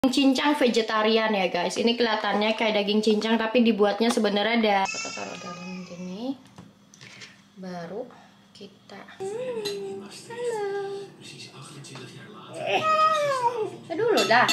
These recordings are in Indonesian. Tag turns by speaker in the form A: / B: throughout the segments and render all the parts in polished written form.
A: Cincang vegetarian ya guys. Ini kelihatannya kayak daging cincang tapi dibuatnya sebenarnya ada. Kita taruh dalam gini. Baru kita. Halo. Dulu dah.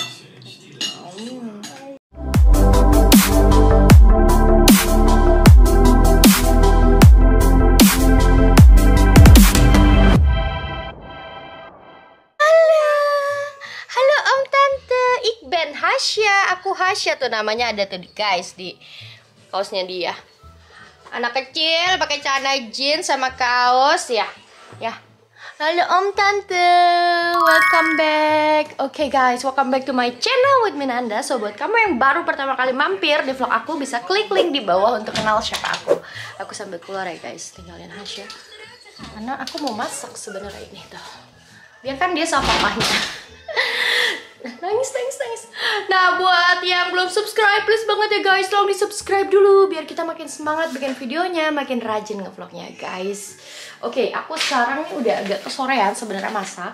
A: Hasya, aku Hasya tuh namanya, ada tuh guys di kaosnya dia. Anak kecil pakai celana jeans sama kaos ya. Halo Om Tante, welcome back. Oke guys, welcome back to my channel with Minanda. So buat kamu yang baru pertama kali mampir di vlog aku, bisa klik link di bawah untuk kenal siapa aku. Aku sambil keluar ya guys, tinggalin Hasya. Karena aku mau masak sebenarnya ini tuh. Biarkan dia sama papahnya. Nangis. Nah, buat yang belum subscribe, please banget ya guys, tolong di subscribe dulu biar kita makin semangat bikin videonya, makin rajin ngevlognya guys. Oke, aku sekarang udah agak kesorean sebenarnya masak.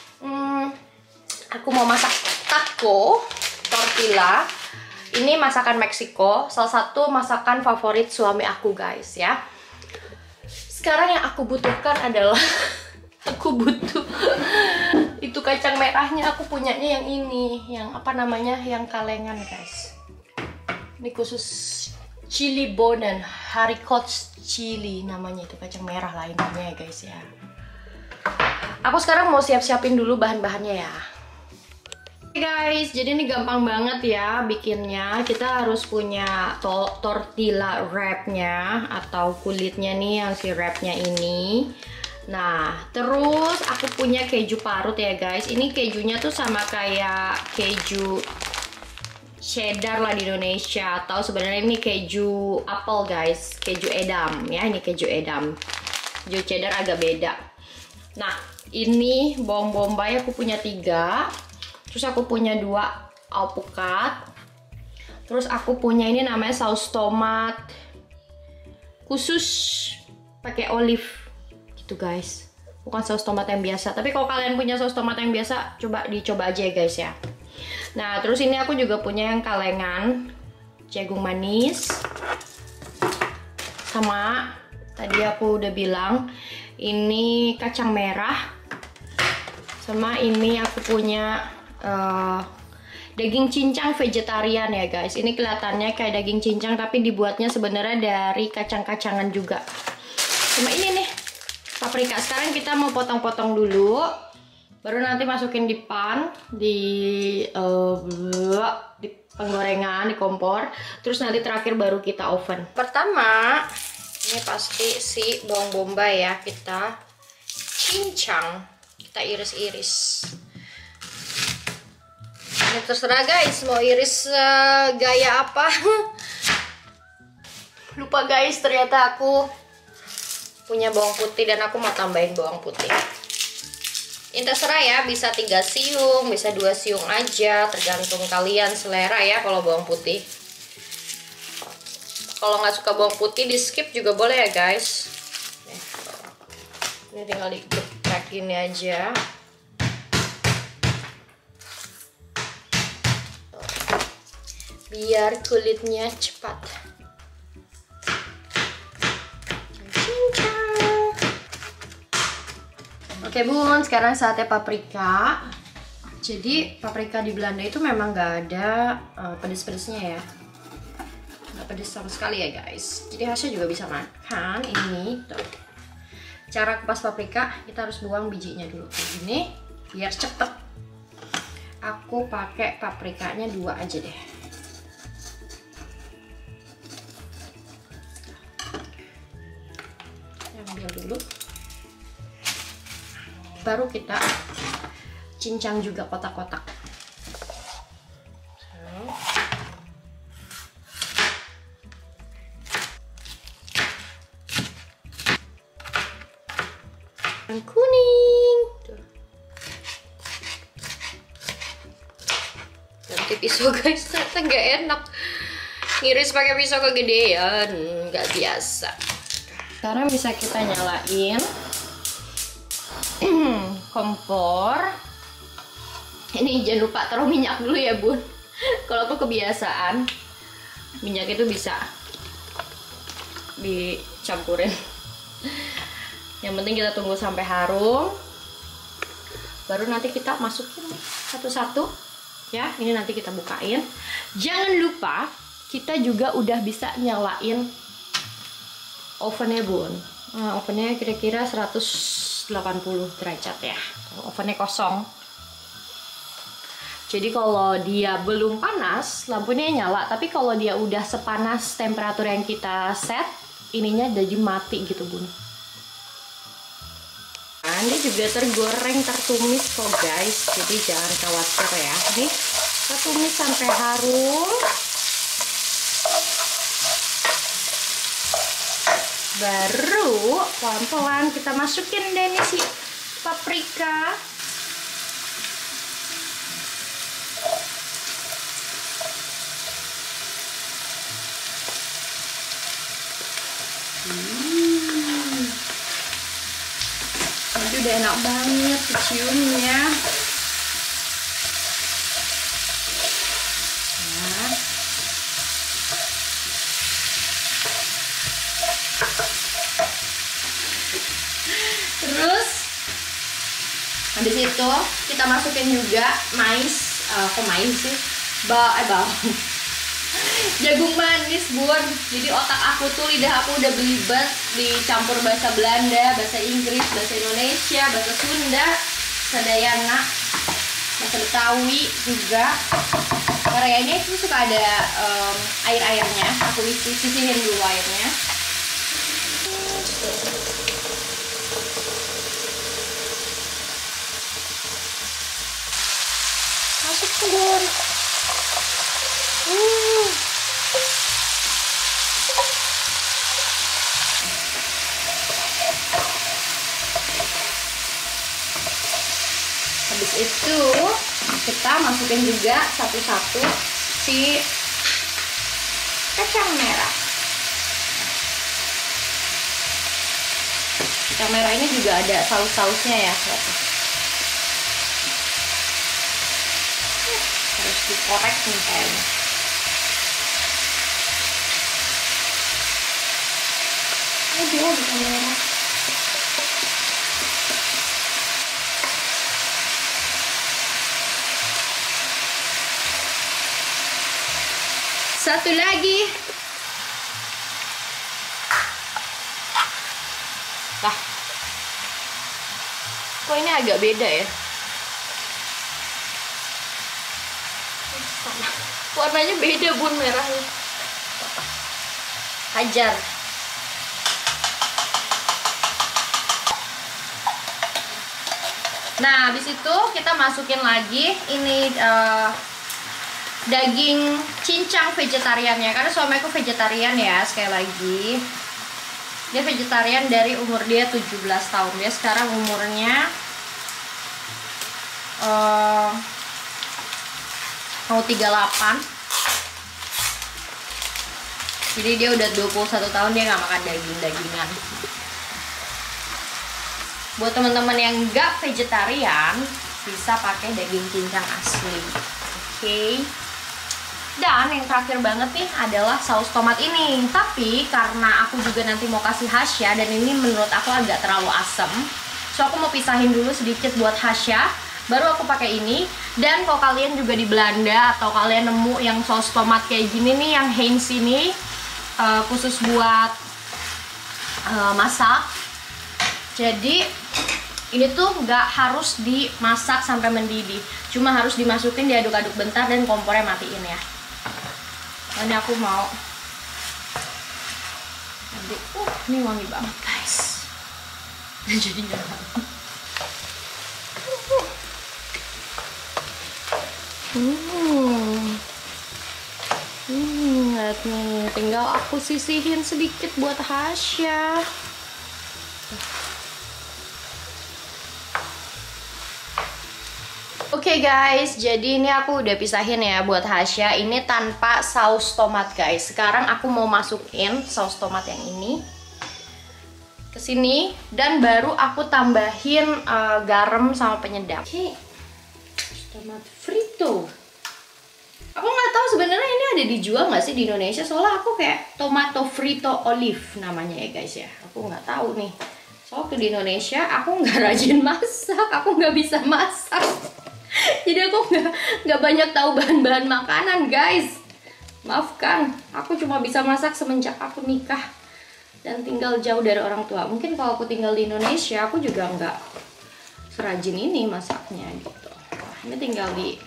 A: Aku mau masak taco tortilla. Ini masakan Meksiko, salah satu masakan favorit suami aku guys ya. Sekarang yang aku butuhkan adalah aku butuh itu kacang merahnya. Aku punyanya yang ini, yang apa namanya, yang kalengan guys. Ini khusus chili bonen, haricot chili namanya, itu kacang merah lainnya ya guys ya. Aku sekarang mau siap-siapin dulu bahan-bahannya ya. Oke guys, jadi ini gampang banget ya bikinnya. Kita harus punya tortilla wrapnya atau kulitnya nih, yang si wrapnya ini. Nah, terus aku punya keju parut ya guys. Ini kejunya tuh sama kayak keju cheddar lah di Indonesia, atau sebenarnya ini keju apel guys, keju edam ya. Ini keju edam. Keju cheddar agak beda. Nah, ini bawang bombay aku punya 3. Terus aku punya 2 alpukat. Terus aku punya ini namanya saus tomat khusus pakai olive gitu guys, bukan saus tomat yang biasa. Tapi kalau kalian punya saus tomat yang biasa, dicoba aja ya guys ya. Nah, terus ini aku juga punya yang kalengan jagung manis, sama tadi aku udah bilang ini kacang merah, sama ini aku punya daging cincang vegetarian ya guys. Ini kelihatannya kayak daging cincang tapi dibuatnya sebenarnya dari kacang-kacangan juga. Sama ini nih paprika. Sekarang kita mau potong-potong dulu, baru nanti masukin di pan, di penggorengan, di kompor. Terus nanti terakhir baru kita oven. Pertama, ini pasti si bawang bombay ya, kita cincang, kita iris-iris. Ini terserah guys, mau iris gaya apa. Lupa guys, ternyata aku punya bawang putih dan aku mau tambahin bawang putih. Ini terserah ya, bisa 3 siung, bisa 2 siung aja, tergantung kalian selera ya kalau bawang putih. Kalau nggak suka bawang putih di skip juga boleh ya guys. Ini tinggal digeprek gini aja. Biar kulitnya cepat. Oke bun, sekarang saatnya paprika. Jadi paprika di Belanda itu memang nggak ada pedes-pedesnya ya, nggak pedes sama sekali ya guys. Jadi Hasya juga bisa makan ini tuh. Cara kupas paprika, kita harus buang bijinya dulu kayak gini biar cepet. Aku pakai paprikanya 2 aja deh. Ambil dulu. Baru kita cincang juga kotak-kotak. Yang kuning. Tuh. Ganti pisau guys, ternyata nggak enak. Ngiris pakai pisau kegedean, nggak biasa. Sekarang bisa kita nyalain kompor. Ini jangan lupa taruh minyak dulu ya bun. Kalau aku kebiasaan minyak itu bisa dicampurin. Yang penting kita tunggu sampai harum, baru nanti kita masukin satu-satu ya. Ini nanti kita bukain. Jangan lupa kita juga udah bisa nyalain ovennya bun. Nah, ovennya kira-kira 180 derajat ya, ovennya kosong. Jadi kalau dia belum panas, lampunya nyala. Tapi kalau dia udah sepanas temperatur yang kita set, ininya jadi mati gitu bun. Nah, ini juga tergoreng, tertumis kok guys. Jadi jangan khawatir ya. Nih, kita tumis sampai harum. Baru pelan-pelan kita masukin deh nih si paprika. Ini udah enak banget keciumnya. Nah. Terus habis itu kita masukin juga mais, kok mais sih? Bawang. Jagung manis bun. Jadi otak aku tuh, lidah aku udah belibet dicampur bahasa Belanda, bahasa Inggris, bahasa Indonesia, bahasa Sunda, Sadayana, bahasa Betawi juga. Koreanya itu suka ada air-airnya. Aku sisihin dulu airnya. Masuk bun. Habis itu kita masukin juga satu-satu si kacang merah. Kacang merah ini juga ada saus-sausnya ya. Harus dikorek nih kayaknya. Dia bisa merah. Satu lagi. Lah. Kok ini agak beda ya? Warnanya beda bun, merahnya. Hajar. Nah, habis itu kita masukin lagi ini daging cincang vegetariannya, karena suami aku vegetarian ya. Sekali lagi, dia vegetarian dari umur dia 17 tahun. Dia sekarang umurnya mau 38. Jadi dia udah 21 tahun dia nggak makan daging-dagingan. Buat teman-teman yang nggak vegetarian, bisa pakai daging cincang asli. Oke. Dan yang terakhir banget nih adalah saus tomat ini. Tapi karena aku juga nanti mau kasih Hasya, dan ini menurut aku agak terlalu asam, so aku mau pisahin dulu sedikit buat Hasya, baru aku pakai ini. Dan kalau kalian juga di Belanda atau kalian nemu yang saus tomat kayak gini nih, yang Heinz ini khusus buat masak. Jadi ini tuh nggak harus dimasak sampai mendidih, cuma harus dimasukin, diaduk-aduk bentar, dan kompornya matiin ya. Ini aku mau aduk. Ini wangi banget guys. Jadi nyaman. Lihat nih, tinggal aku sisihin sedikit buat Hasya. Oke guys, jadi ini aku udah pisahin ya buat Hasya. Ini tanpa saus tomat guys. Sekarang aku mau masukin saus tomat yang ini ke sini, dan baru aku tambahin garam sama penyedap. Oke. Tomat frito. Aku nggak tahu sebenarnya ini ada dijual nggak sih di Indonesia. Soalnya aku kayak tomato frito olive namanya ya guys ya. Aku nggak tahu nih. Soalnya di Indonesia aku nggak rajin masak. Aku nggak bisa masak. Jadi aku nggak banyak tahu bahan-bahan makanan guys. Maafkan. Aku cuma bisa masak semenjak aku nikah dan tinggal jauh dari orang tua. Mungkin kalau aku tinggal di Indonesia aku juga nggak serajin ini masaknya gitu. Nah, ini tinggal di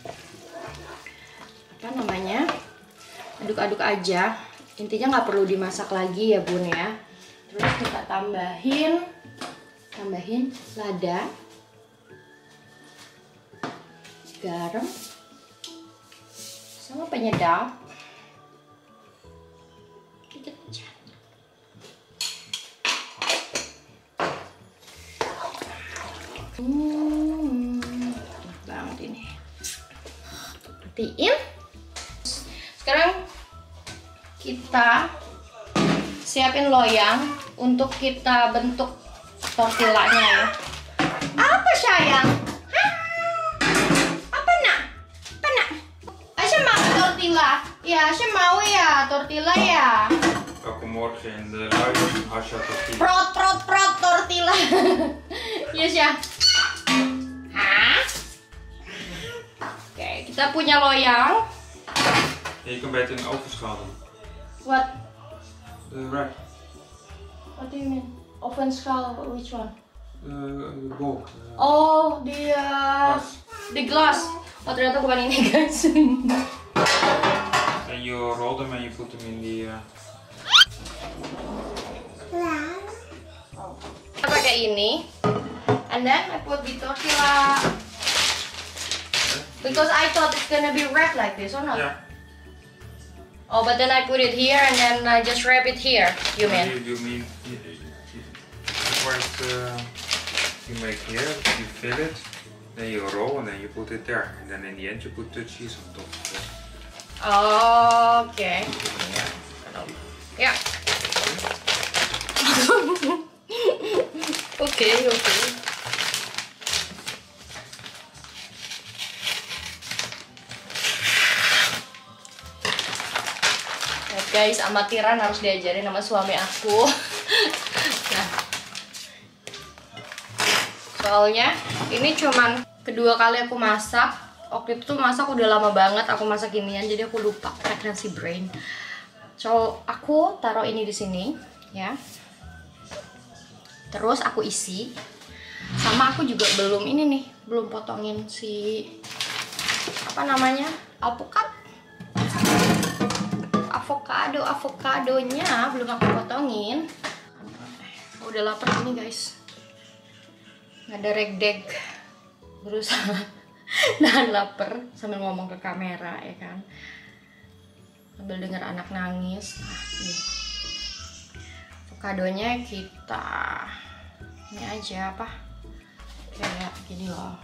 A: apa namanya, aduk-aduk aja. Intinya nggak perlu dimasak lagi ya bun ya. Terus kita tambahin lada, garam, sama penyedap. Enak banget ini. Matiin. Sekarang kita siapin loyang untuk kita bentuk tortillanya ya. Apa sayang? Hah? Apa nak? Apa nak? Asya mau tortilla? Ya, Asya mau ya tortilla ya.
B: Welkom morgen in de luie Asja tortilla.
A: Prot tortilla. Yes ya. Hah? Oke, kita punya loyang.
B: Ja, je kan beter in de ovenschaal doen.
A: What?
B: De wrap.
A: What do you mean? Oven skull? Which one?
B: De bol.
A: Oh,
B: Glas.
A: the glass. Oh, ternyata bukan ini guys.
B: En je rolt hem en je voet hem in die...
A: Kita pakai ini. And then I put the tortilla. Because I thought it's gonna be wrapped like this or not?
B: Ja.
A: Oh, but then I put it here and then I just wrap it here. You mean?
B: You mean... First, you make here, you fill it, then you roll and then you put it there. And then in the end you put the cheese on top.
A: Oh, okay. Yeah. Okay. Guys, amatiran harus diajarin sama suami aku. Nah, soalnya ini cuman kedua kali aku masak. Waktu itu masak udah lama banget aku masak ginian, jadi aku lupa pregnancy brain. So aku taruh ini di sini ya. Terus aku isi. Sama aku juga belum ini nih, belum potongin si apa namanya? Alpukat. Avokadonya belum aku potongin. Udah lapar ini guys. Nggak ada regdeg. Berusaha nahan lapar sambil ngomong ke kamera ya kan. Sambil dengar anak nangis. Nah, ini avokadonya kita ini aja apa? Kayak gini loh.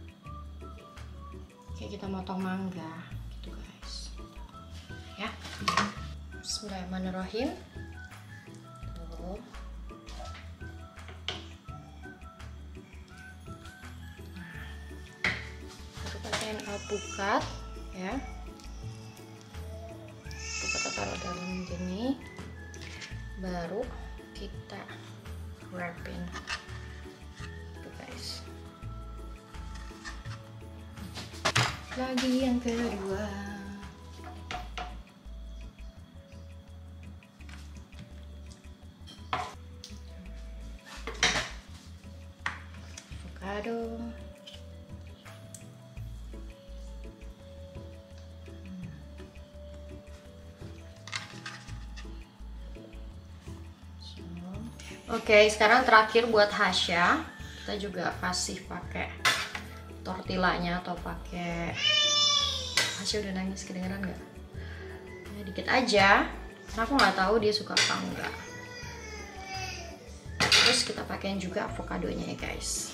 A: Kayak kita motong mangga gitu guys. Ya. Bismillahirrahmanirrahim. Tuh. Baru pakein alpukat ya. Alpukat taruh dalam gini. Baru kita wrapping. Tuh guys. Lagi yang kedua. Avocado. Oke, sekarang terakhir buat Hasya, kita juga kasih pakai tortillanya atau pakai. Hasya udah nangis, kedengeran nggak? Ya, dikit aja, karena aku nggak tahu dia suka apa enggak. Terus kita pakein juga avokadonya ya guys.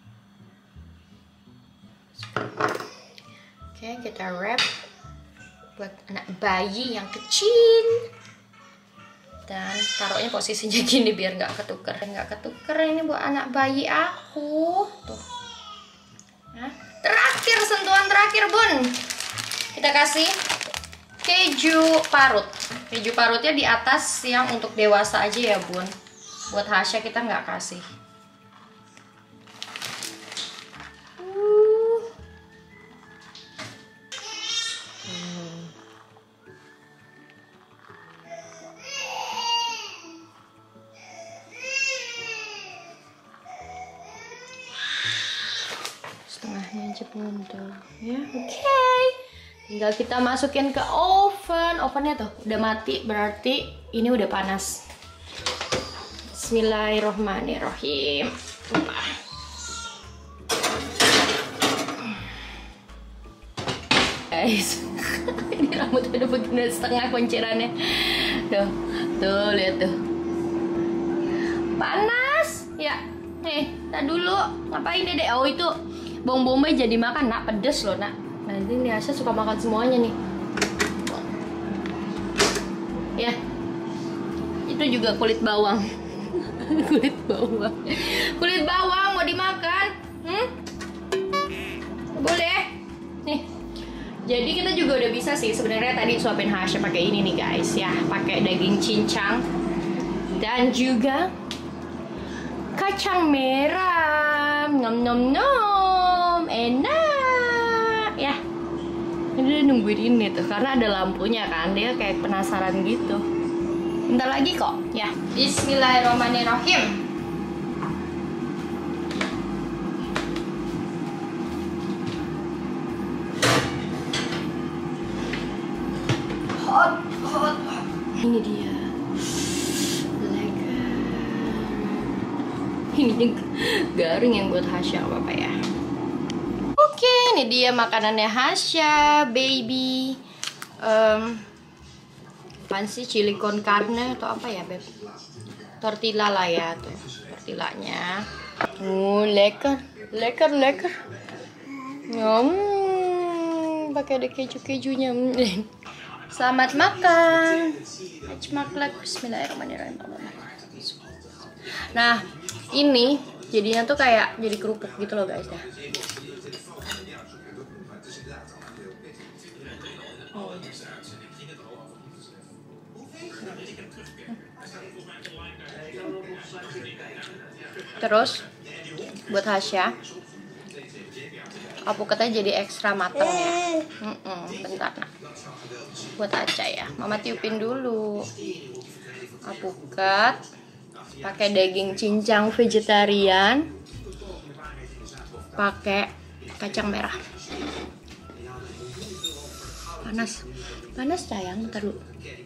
A: Oke, kita wrap. buat anak bayi yang kecil. Dan taruhnya posisinya gini biar nggak ketuker. Ini buat anak bayi aku. Tuh. Nah, terakhir, sentuhan terakhir bun, kita kasih keju parut. Keju parutnya di atas yang untuk dewasa aja ya bun. Buat Hasya kita nggak kasih. Setengahnya aja bundel ya. Oke. Tinggal kita masukin ke oven. Ovennya tuh udah mati, berarti ini udah panas. Bismillahirrohmanirrohim. Guys, ini rambutnya udah begini setengah kuncirannya. Tuh lihat tuh. Panas ya. Nih, tak dulu ngapain Dede? Oh itu bawang bombay jadi makan, nak pedes loh nak. Nanti nih Asya suka makan semuanya nih. Ya, itu juga kulit bawang. Kulit bawang mau dimakan? Boleh. Nih. Jadi kita juga udah bisa sih sebenarnya tadi suapin Hasya pakai ini nih guys ya, pakai daging cincang dan juga kacang merah. Nom nom nom, enak ya. Ini udah nungguin ini tuh karena ada lampunya kan, dia kayak penasaran gitu. Bentar lagi kok ya. Bismillahirrahmanirrahim. Hot. Ini dia. Ini garing yang buat Hasya apa ya. Oke, ini dia makanannya Hasya baby. Apaan sih, chili con carne atau apa ya beb? Tortilla lah ya tuh, tortillanya. Lekker. Pakai ada keju-kejunya. Selamat makan. Bismillahirrahmanirrahim. Nah, ini jadinya tuh kayak jadi kerupuk gitu loh guys ya. Terus buat Hasya, alpukatnya jadi ekstra mateng ya. Bentar nak. Buat Aca ya, mama tiupin dulu. Alpukat pakai daging cincang vegetarian, pakai kacang merah. Panas sayang, bentar dulu.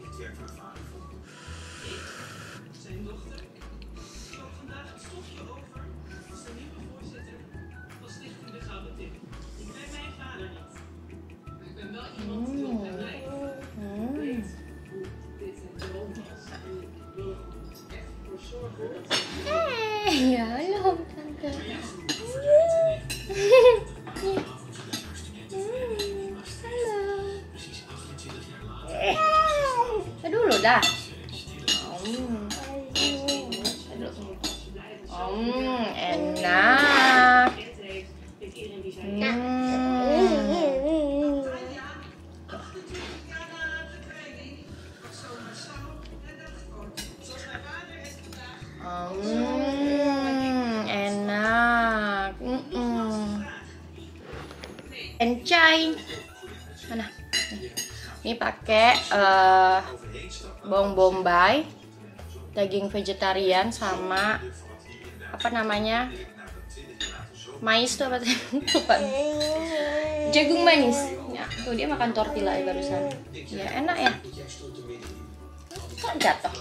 A: Ya halo tante. Halo. Dulu dah. Enak. Enak. Encai. Mana? Ini pakai bawang bombay, daging vegetarian sama apa namanya? Mais tuh apa sih? Jagung manis. Ya, tuh dia makan tortilla ya barusan. Ya, enak ya. Kok jatuh?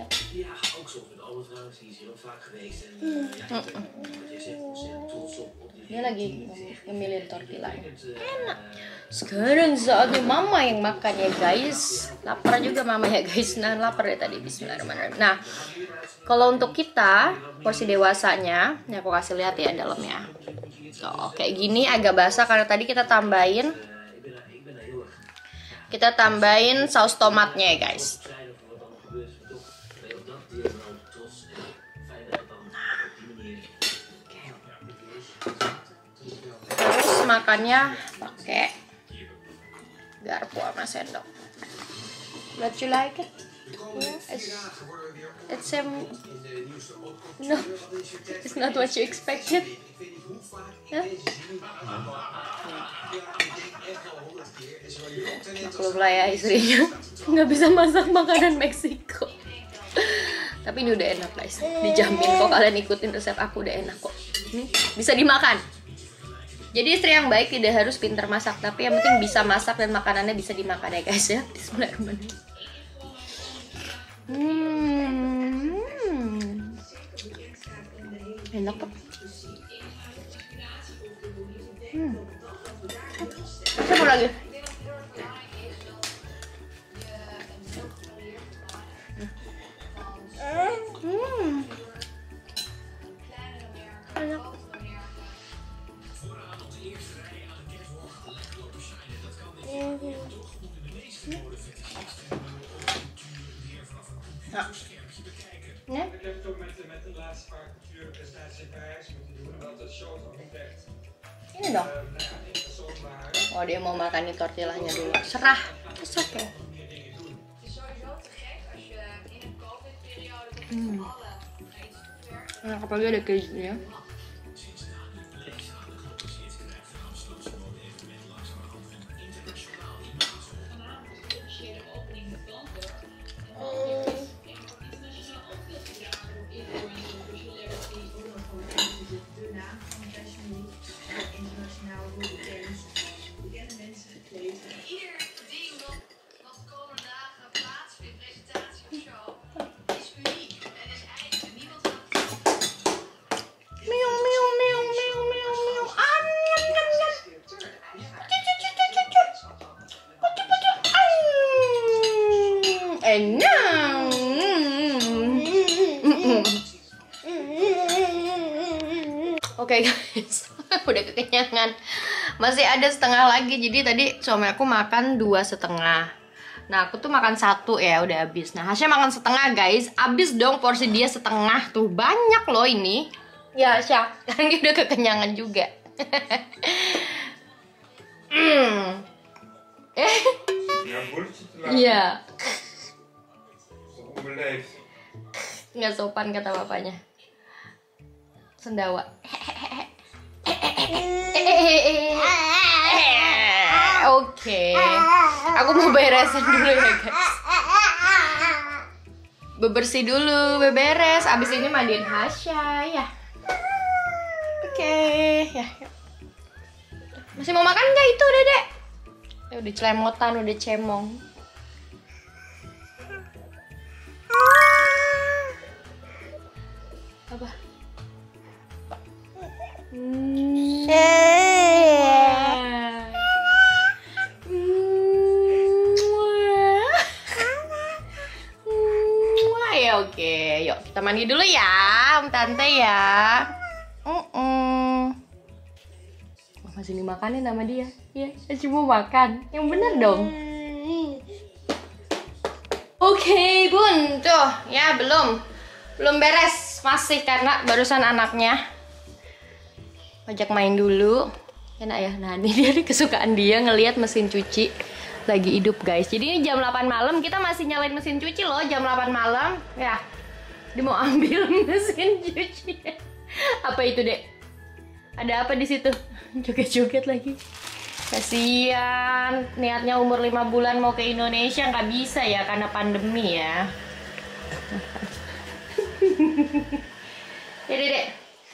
A: Dia lagi ngemilin tortillanya. Enak. Sekarang saatnya mama yang makan ya guys. Lapar juga mama ya guys. Nah lapar ya tadi. Bismillahirrahmanirrahim. Nah kalau untuk kita porsi dewasanya, ini aku kasih lihat ya dalamnya. Tuh, kayak gini agak basah karena tadi kita tambahin kita tambahin saus tomatnya ya guys. Terus makannya pakai garpu sama sendok. Don't you like it? It's no, it's not what you expected. Huh? Maklum lah ya istrinya nggak bisa masak makanan Meksiko. Tapi ini udah enak guys, dijamin kok kalian ikutin resep aku udah enak kok. Bisa dimakan. Jadi istri yang baik tidak harus pintar masak, tapi yang penting bisa masak dan makanannya bisa dimakan ya guys ya. Bismillahirrahmanirrahim. Enak kok. Coba lagi. Enak. Ja. Nee?
B: Ik heb het ook met de laatste vacature prestatie in Parijs moeten doen. En dat show ook ontdekt.
A: Ini dong. Oh dia mau makan di tortillanya dulu. Serah. It's okay. Nah, apalagi ada kejunya. Oke guys, udah kekenyangan. Masih ada setengah lagi. Jadi tadi suami aku makan 2,5. Nah aku tuh makan 1 ya, udah habis. Nah Hasya makan setengah guys. Habis dong porsi dia setengah tuh. Banyak loh ini. Ya Hasya, kan dia udah kekenyangan juga. Iya. Nggak sopan kata bapaknya. Sendawa. Oke. Aku mau beresin dulu ya guys. Bebersih dulu, beberes. Abis ini mandiin Hasya ya. Oke, ya. Masih mau makan nggak itu, Dedek? Ya, udah celemotan, udah cemong. Apa? Ya oke, yuk kita mandi dulu ya, Tante ya. Masih dimakanin sama dia. Ya, masih mau makan. Yang bener dong. Oke, Bun. Tuh, ya belum beres masih karena barusan anaknya ajak main dulu. Enak ya. Nah, ini dia nih kesukaan dia ngelihat mesin cuci lagi hidup, guys. Jadi ini jam 8 malam, kita masih nyalain mesin cuci loh, jam 8 malam. Ya. Dia mau ambil mesin cuci. Apa itu, Dek? Ada apa di situ? Joget-joget lagi. Kasihan, niatnya umur 5 bulan mau ke Indonesia nggak bisa ya karena pandemi ya. Ya, Dek.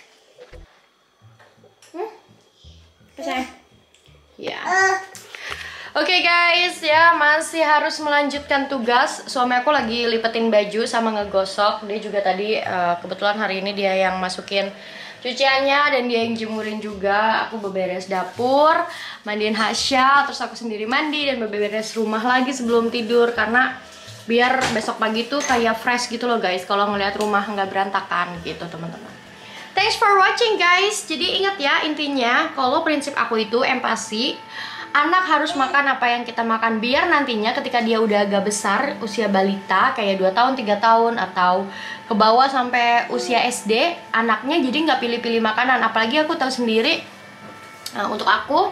A: Ya. Oke guys, ya masih harus melanjutkan tugas. Suami aku lagi lipetin baju sama ngegosok. Dia juga tadi kebetulan hari ini dia yang masukin cuciannya dan dia yang jemurin juga. Aku beberes dapur, mandiin Hasya, terus aku sendiri mandi dan beberes rumah lagi sebelum tidur karena biar besok pagi tuh kayak fresh gitu loh guys. Kalau ngeliat rumah nggak berantakan gitu teman-teman. Thanks for watching guys. Jadi ingat ya intinya kalau prinsip aku itu empati. anak harus makan apa yang kita makan, biar nantinya ketika dia udah agak besar, usia balita kayak 2 tahun, 3 tahun atau ke bawah sampai usia SD, anaknya jadi nggak pilih-pilih makanan. Apalagi aku tahu sendiri, untuk aku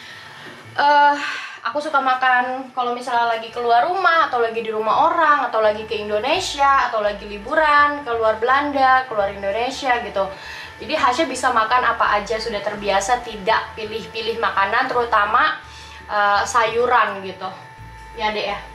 A: suka makan kalau misalnya lagi keluar rumah, atau lagi di rumah orang, atau lagi ke Indonesia, atau lagi liburan keluar Belanda, keluar Indonesia gitu. Jadi Hasya bisa makan apa aja, sudah terbiasa tidak pilih-pilih makanan, terutama sayuran gitu. Ya Dek ya.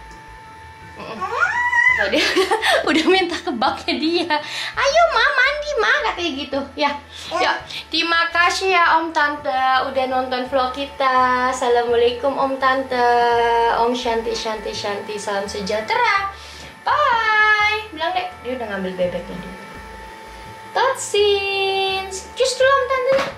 A: Tadi udah minta ke baknya dia. Ayo Ma, mandi Ma, katanya gitu. Ya. Yuk, terima kasih ya Om Tante udah nonton vlog kita. Assalamualaikum Om Tante. Om Shanti Shanti Shanti, salam sejahtera. Bye. Bilang Dek, dia udah ngambil bebeknya dia. Totsins. Cus dulu Om Tante.